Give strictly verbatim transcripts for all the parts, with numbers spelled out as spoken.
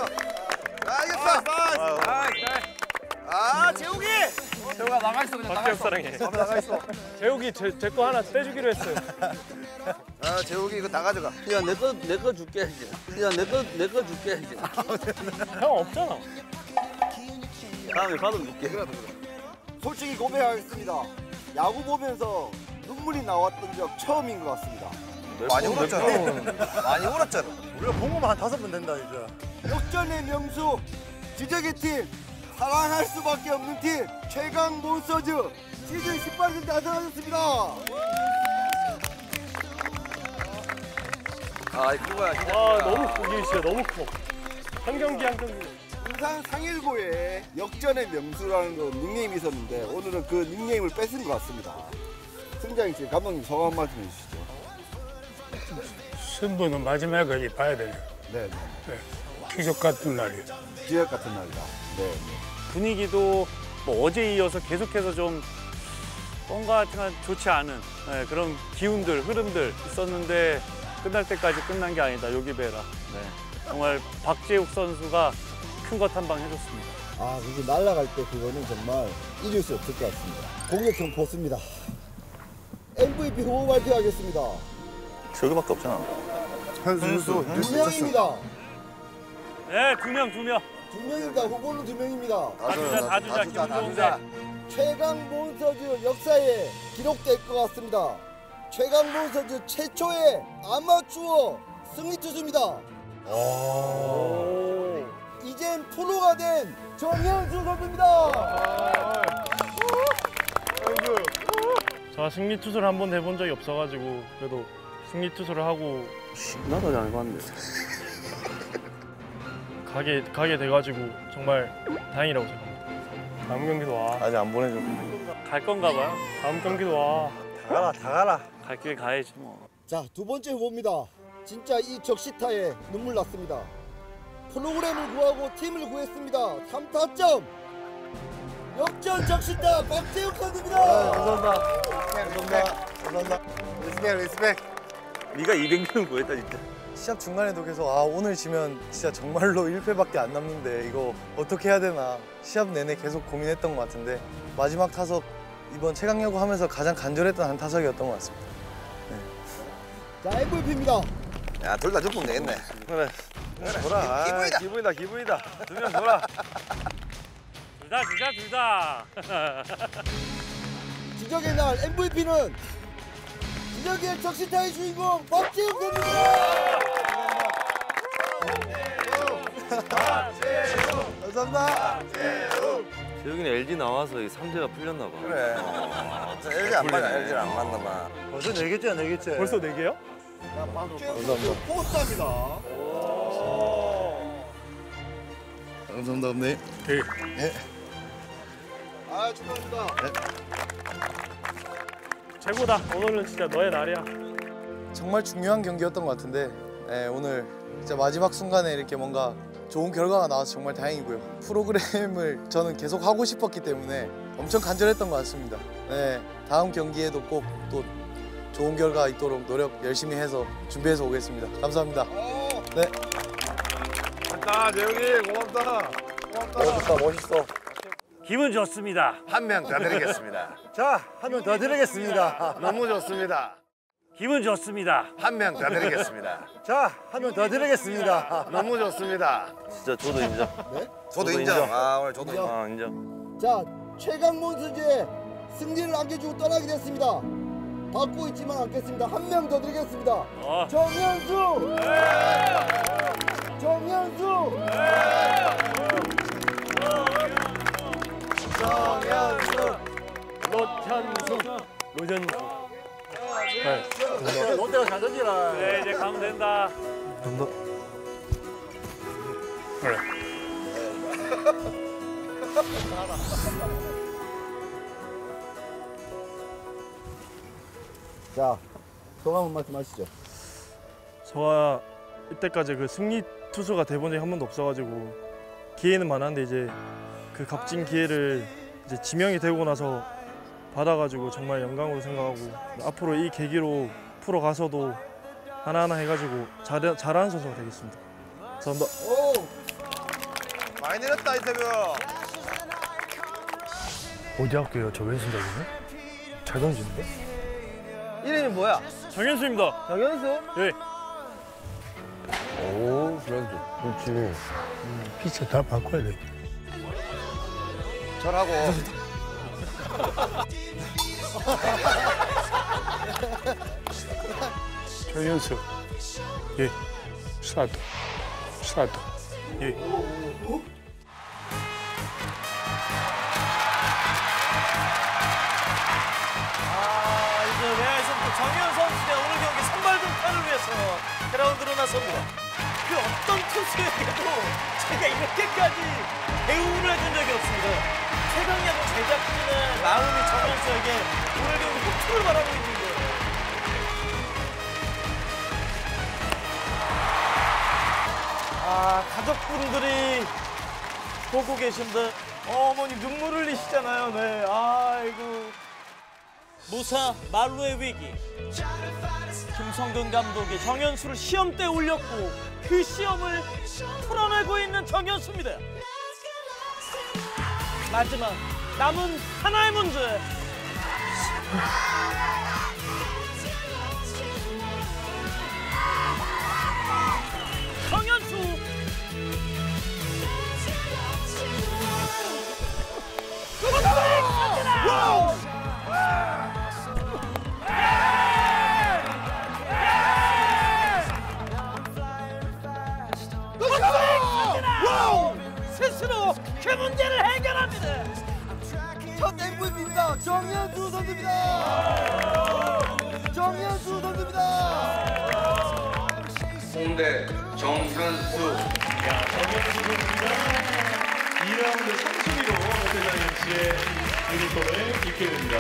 알겠어. 알겠어. 아, 재욱이! 재욱아 나가 있어 그냥 나가 있어. 사랑해. 나가 있어. 재욱이 제 제 거 하나 떼주기로 했어요. 아, 재욱이 이거 다 가져가. 야, 내 거 내 거 줄게 이제. 야, 내 거 내 거 줄게 이제. 형 없잖아. 다음에 받으면 줄게. 솔직히 고백하겠습니다. 야구 보면서 눈물이 나왔던 적 처음인 것 같습니다. 많이 울었잖아. 많이 울었잖아. 우리가 본 것만 한 다섯 번 된다 이제. 역전의 명수, 지적의 팀, 사랑할 수밖에 없는 팀, 최강 몬스터즈 시즌 십팔 전 달성하셨습니다. 아, 그거야. 진짜. 아 너무 보기 싫어. 너무 커. 한 경기 한 경기. 울산 상일고에 역전의 명수라는 그 닉네임이 있었는데 오늘은 그 닉네임을 뺏은 것 같습니다. 승장이 씨, 감독님 소감 한 말씀 해주시죠. 승부는 마지막까지 봐야 돼요. 네, 네. 기적 같은 날이에요. 지역 같은 날이다. 네, 네. 분위기도 뭐 어제 이어서 계속해서 좀 뭔가 좋지 않은 네, 그런 기운들, 흐름들 있었는데 끝날 때까지 끝난 게 아니다. 요기베라. 네. 정말 박재욱 선수가 큰 것 한 방 해줬습니다. 아, 그게 날아갈 때 그거는 정말 잊을 수 없을 것 같습니다. 공격형 포스입니다. 엠브이피 후보 발표하겠습니다. 저기밖에 없잖아. 현수, 두 명입니다. 네, 두 명, 두 명. 두 명입니다. 후보는 두 명입니다. 다 주자, 다 주자, 기분 좋은데. 최강 몬스터즈 역사에 기록될 것 같습니다. 최강 몬스터즈 최초의 아마추어 승리 투수입니다. 이젠 프로가 된 정현수 선수입니다. 저 승리 투수를 한 번 해본 적이 없어가지고 그래도 승리 투수를 하고 나도 안 해봤는데. 가게 가게 돼가지고 정말 다행이라고 생각합니다. 다음 경기도 와. 아직 안 보내줘. 갈 건가 봐요. 다음 경기도 와. 다 가라, 다 가라. 갈 길 가야지 뭐. 자, 두 번째 후보입니다. 진짜 이 적시타에 눈물 났습니다. 프로그램을 구하고 팀을 구했습니다. 삼 타점. 역전 적시타 박재욱 선수입니다. 감사합니다. 감사합니다. 감사합니다. 리스펙, 리스펙. 네가 이백 명 구했다 진짜. 시합 중간에도 계속 아 오늘 지면 진짜 정말로 일 패밖에 안 남는데 이거 어떻게 해야 되나 시합 내내 계속 고민했던 것 같은데 마지막 타석 이번 최강야구 하면서 가장 간절했던 한 타석이었던 것 같습니다. 자, 엠브이피입니다. 야, 둘 다 죽으면 되겠네. 그래. 돌아. 기분이다. 기분이다, 기분이다. 두 명 돌아. 둘 다, 둘 다, 둘 다. 지적의 날 엠브이피는 지적의 적시타의 주인공 박재욱 선수입니다. 감사합니다. 재욱이는 엘지 나와서 이 삼재가 풀렸나 봐. 그래. 엘지 안 맞아. 엘지 안 맞나 봐. 벌써 네 개째야, 네 개째. 벌써 네 개요? 자, 박재욱 선수 포스터입니다. 감사합니다, 언니. 아, 축하합니다. 최고다. 오늘은 진짜 너의 날이야. 정말 중요한 경기였던 것 같은데 예, 오늘 진짜 마지막 순간에 이렇게 뭔가 좋은 결과가 나와서 정말 다행이고요. 프로그램을 저는 계속 하고 싶었기 때문에 엄청 간절했던 것 같습니다. 네, 다음 경기에도 꼭 또 좋은 결과 있도록 노력 열심히 해서 준비해서 오겠습니다. 감사합니다. 네. 아, 재욱이 고맙다. 멋있다, 멋있어. 기분 좋습니다. 한 명 더 드리겠습니다. 자, 한 명 더 드리겠습니다. 너무 좋습니다. 기분 좋습니다. 한 명 더 드리겠습니다. 자, 한 명 더 드리겠습니다. 너무 좋습니다. 진짜 저도 인정. 저도 저도 인정. 인정. 아, 오늘 저도 인정. 아, 인정. 자, 최강 몬스터즈의 승리를 안겨주고 떠나게 됐습니다. 받고 있지만 않겠습니다. 한 명 더 드리겠습니다. 어. 정현수! 정현수! 정현수! 로현수. 로현수. 네. 롯데가 잘 던지라. 네, 이제 가면 된다. 그래. 자, 소감 한 말씀 하시죠. 저가 이때까지 그 승리 투수가 돼본 적이 한 번도 없어가지고 기회는 많았는데 이제 그 값진 기회를 이제 지명이 되고 나서 받아가지고 정말 영광으로 생각하고 앞으로 이 계기로 프로 가서도 하나하나 해가지고 잘, 잘하는 선수가 되겠습니다. 감사합니다. 오! 많이 내렸다 이태규. 어디 학교예요? 저 왼손잡이는? 잘 던지는데? 이름이 뭐야? 정현수입니다. 정현수? 예. 오, 그래도 그렇지. 피처 다 바꿔야 돼. 절하고. 조현수. 예. 스타트. 스타트. 예. 아, 이제 외야에서부터 정현 선수가 오늘 경기 선발 등판을 위해서 그라운드로 나섭니다. 그 어떤 투수에게도 제가 이렇게까지 배우를 해준 적이 없습니다. 최강야구 제작진의 마음이 정현수에게 오늘 경기 호투를 바라고 있는 거예요. 아, 가족분들이 보고 계신데 어머니 눈물 흘리시잖아요. 네, 아이고. 무사 말루의 위기. 김성근 감독이 정현수를 시험대에 올렸고 그 시험을 풀어내고 있는 정현수입니다. 마지막 남은 하나의 문제. 정현수. 스스로 그 문제를 해결합니다. 첫 엠브이피입니다. 정현수 선수입니다. 정현수 선수입니다. 홍대 정현수. 이 라운드 삼순위로 롯데자이언츠의 유니폼을 입게 됩니다.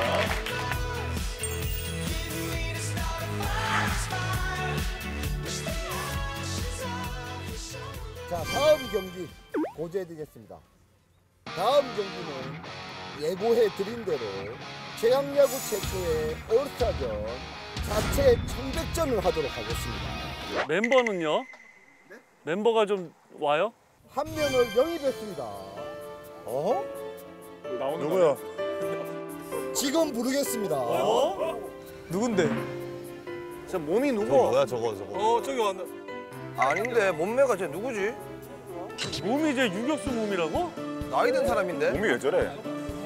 자, 다음 경기 고지해드리겠습니다. 다음 경기는 예고해 드린 대로 최강야구 최초의 올스타전 자체 청백전을 하도록 하겠습니다. 멤버는요? 멤버가 좀 와요? 한 명을 영입했습니다. 어? 나오는 누구야? 지금 부르겠습니다. 누군데? 저 몸이 누구? 뭐야 저거 저거. 어, 저기 왔네. 아닌데 몸매가 쟤 누구지? 몸이 이제 유격수 몸이라고? 나이 든 사람인데? 몸이 왜 저래?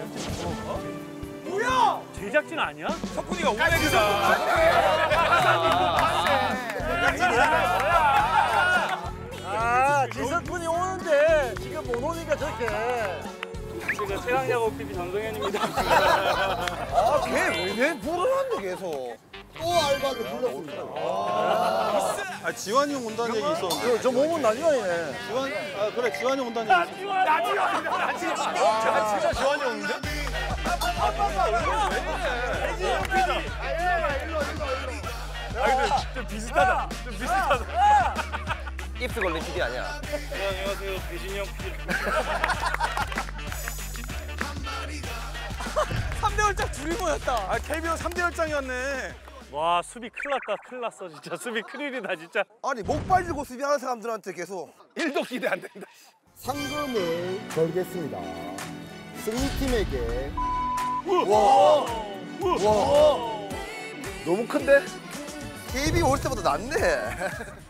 뭐야? 제작진 아니야? 석훈이가 오백이다. 아, 지석훈이 오는데 지금 못 오니까 저렇게. 제가 최강야구 티비 전성현입니다. 아, 걔왜 부르는데 계속? 또 알바를 불렀습니다. 아, 지환이 형 온다는 얘기 있었는데. 저 몸은 나지환이네. 지환, 아, 그래, 지환이 온다는 얘기 있었어. 아, 진짜 지환이 없는데? 아 근데 좀 비슷하다. 좀 비슷하다. 입술 걸린 피디 아니야? 네, 안녕하세요. 배진이 형 피디. 삼 대 월장 둘이 모였다. 아, 케이비오 삼 대 열장이었네. 와, 수비 큰일 났다. 큰일 났어. 진짜 수비 큰일이다, 진짜. 아니 목 빨리고 수비하는 사람들한테 계속 일도 기대 안 된다. 상금을 걸겠습니다. 승리팀에게 와, 와, 너무 큰데? 케이비 올 때보다 낫네.